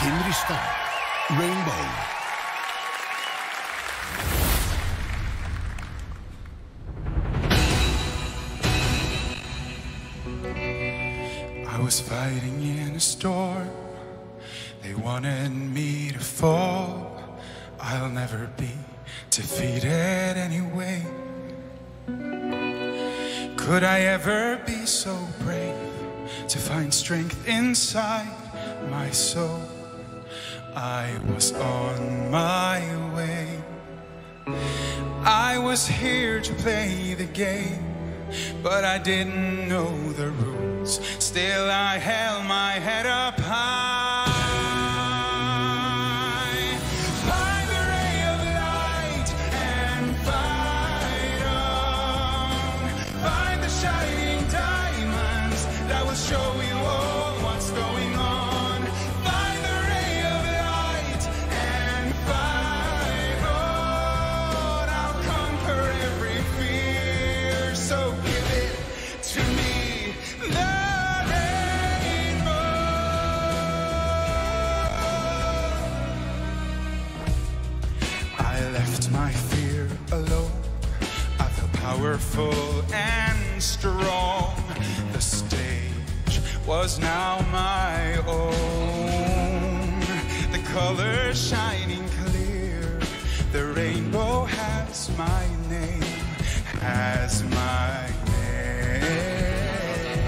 Kim Ryssdal, Rainbow. I was fighting in a storm. They wanted me to fall. I'll never be defeated anyway. Could I ever be so brave to find strength inside my soul? I was on my way. I was here to play the game, but I didn't know the rules. Still I held my head up high. Find the ray of light and fight on. Find the shining diamonds that will show you all what's going on. Find the ray of light and fight on. I'll conquer every fear, so give it to me. The rainbow. I left my fear alone. I felt powerful and strong. The stage was now my own. The colors shining clear. The rainbow has my name, has my name.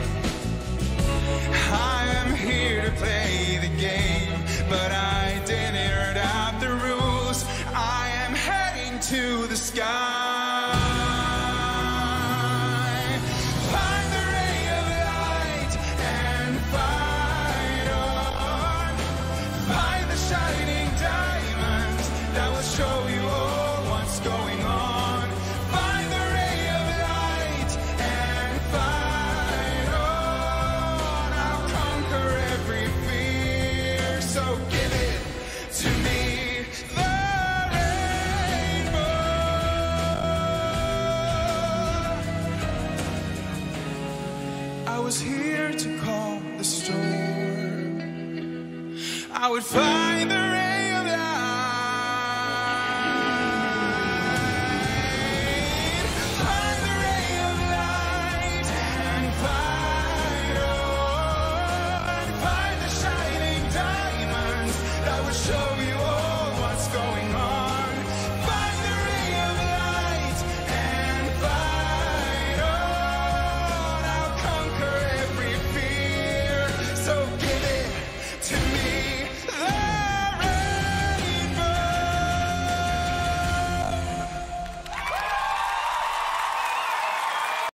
I am here to play the game, but I didn't read out the rules. I am heading to the sky. Find the ray of light and fight on. Find the shining diamonds that will show you all what's going on. Find the ray of light and fight on. I'll conquer every fear, so give it to me. The rainbow. I was here to calm the storm. I would find the